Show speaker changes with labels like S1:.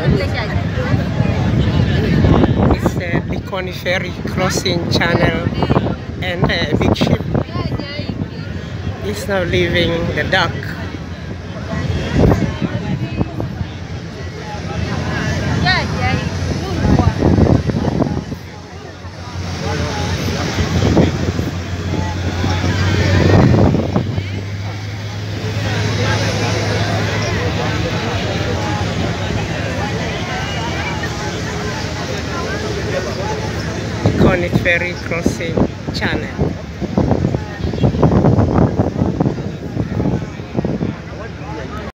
S1: It's the Likoni ferry crossing channel, and a big ship is now leaving the dock. Likoni ferry crossing channel.